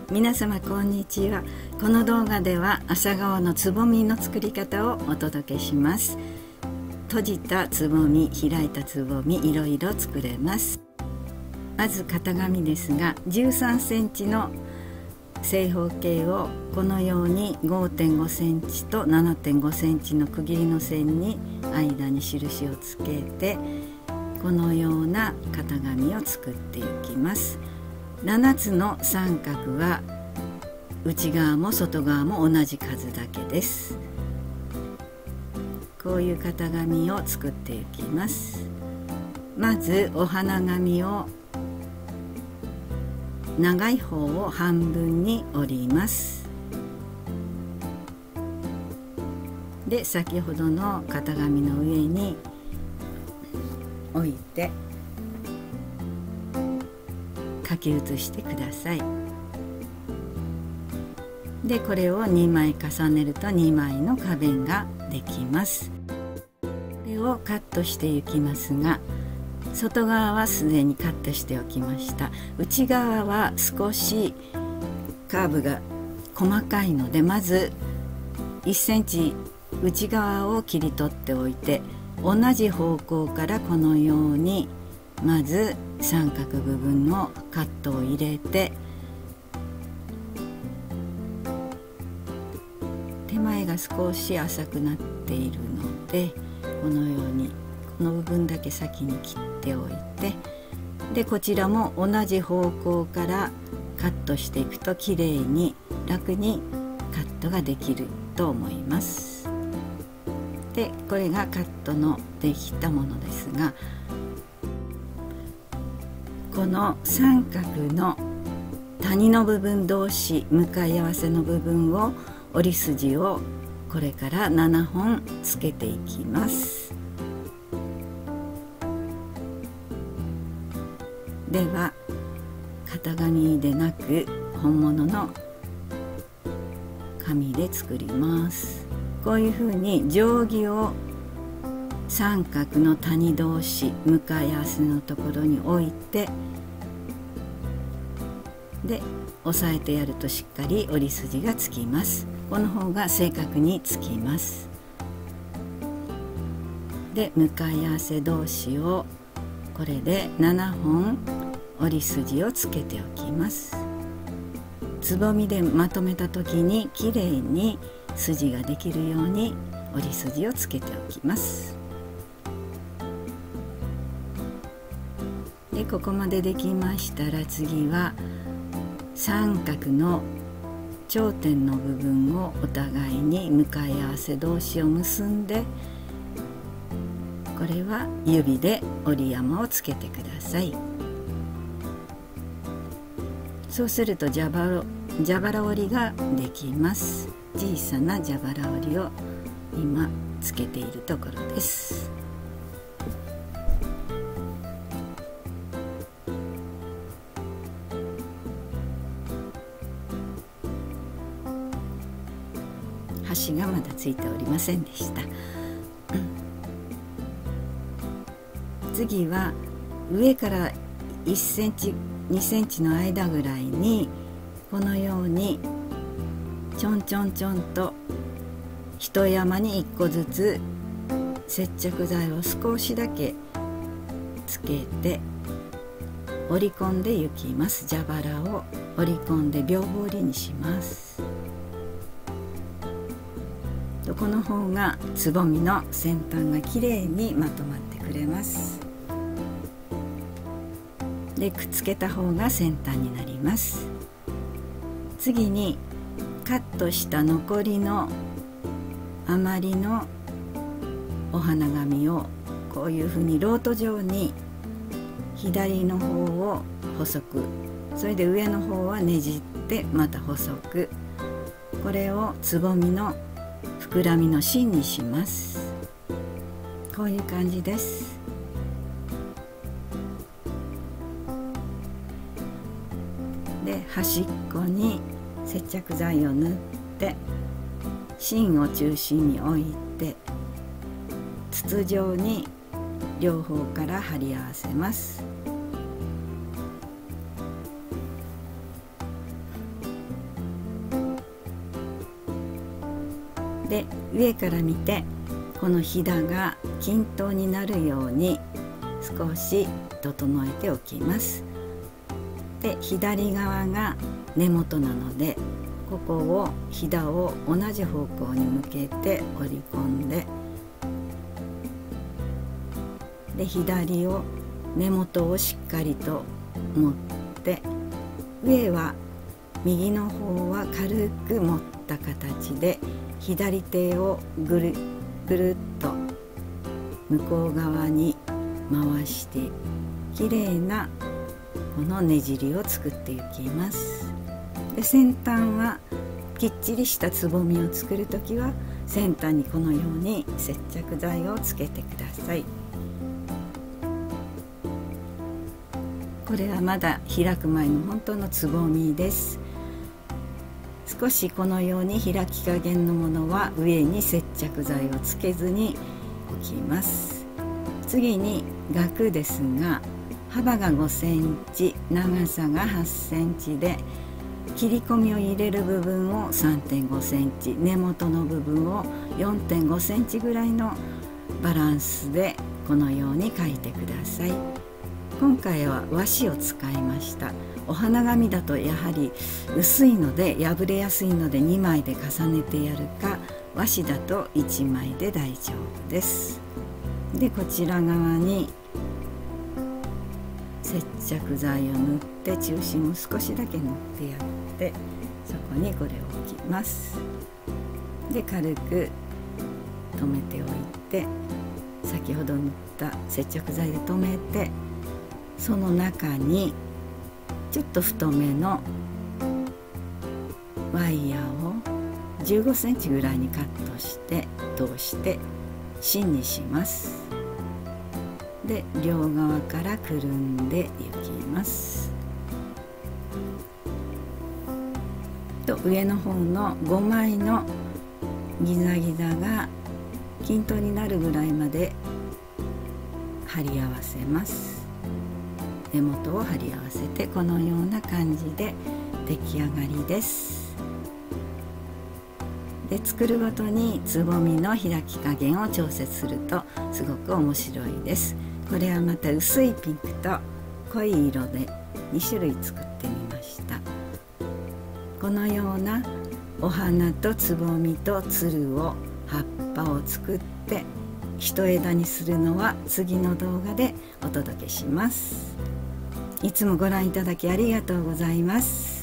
皆様こんにちは。この動画では朝顔のつぼみの作り方をお届けします。閉じたつぼみ、開いたつぼみ、いろいろ作れます。まず型紙ですが、13センチの正方形をこのように 5.5 センチと 7.5 センチの区切りの線に間に印をつけて、このような型紙を作っていきます。7つの三角は内側も外側も同じ数だけです。こういう型紙を作っていきます。まずお花紙を長い方を半分に折ります。で、先ほどの型紙の上に置いて書き写してください。で、これを2枚重ねると2枚の花弁ができます。これをカットしていきますが、外側はすでにカットしておきました。内側は少しカーブが細かいので、まず1センチ内側を切り取っておいて、同じ方向からこのようにまず三角部分のカットを入れて、手前が少し浅くなっているので、このようにこの部分だけ先に切っておいて、でこちらも同じ方向からカットしていくときれいに楽にカットができると思います。でこれがカットのできたものですが、この三角の谷の部分同士向かい合わせの部分を折り筋をこれから7本つけていきます。では型紙でなく本物の紙で作ります。こういうふうに定規を三角の谷同士向かい合わせのところに置いて、で押さえてやるとしっかり折り筋がつきます。この方が正確につきます。で向かい合わせ同士をこれで7本折り筋をつけておきます。つぼみでまとめた時にきれいに筋ができるように折り筋をつけておきます。でここまでできましたら、次は三角の頂点の部分をお互いに向かい合わせ同士を結んで、これは指で折り山をつけてください。そうすると蛇腹折りができます。小さな蛇腹折りを今つけているところです。端がまだついておりませんでした。次は上から1センチ2センチの間ぐらいにこのようにちょんちょんちょんと一山に1個ずつ接着剤を少しだけつけて折り込んでいきます。蛇腹を折り込んで両方折りにします。この方がつぼみの先端がきれいにまとまってくれます。でくっつけた方が先端になります。次にカットした残りの余りのお花紙をこういうふうにロート状に左の方を細く、それで上の方はねじってまた細く、これをつぼみの膨らみの芯にします。こういう感じです。で端っこに接着剤を塗って芯を中心に置いて筒状に両方から貼り合わせます。 で上から見てこのひだが均等になるように少し整えておきます。で左側が根元なのでここをひだを同じ方向に向けて折り込んで、で左を根元をしっかりと持って、上は右の方は軽く持った形で左手をぐるっと向こう側に回してきれいなこのねじりを作っていきます。で先端はきっちりしたつぼみを作るときは先端にこのように接着剤をつけてください。これはまだ開く前の本当のつぼみです。少しこのように開き加減のものは上に接着剤をつけずに置きます。次に額ですが、幅が5センチ、長さが8センチで、切り込みを入れる部分を 3.5 センチ、根元の部分を 4.5 センチぐらいのバランスでこのように描いてください。今回は和紙を使いました。お花紙だとやはり薄いので破れやすいので2枚で重ねてやるか、和紙だと1枚で大丈夫です。でこちら側に接着剤を塗って中心を少しだけ塗ってやって、そこにこれを置きます。で軽く留めておいて、先ほど塗った接着剤で留めて、その中にちょっと太めのワイヤーを15センチぐらいにカットして通して芯にします。で両側からくるんでいきます。と上の方の5枚のギザギザが均等になるぐらいまで貼り合わせます。根元を貼り合わせてこのような感じで出来上がりです。で作るごとにつぼみの開き加減を調節するとすごく面白いです。これはまた薄いピンクと濃い色で2種類作ってみました。このようなお花とつぼみとつるを葉っぱを作って一枝にするのは次の動画でお届けします。いつもご覧いただきありがとうございます。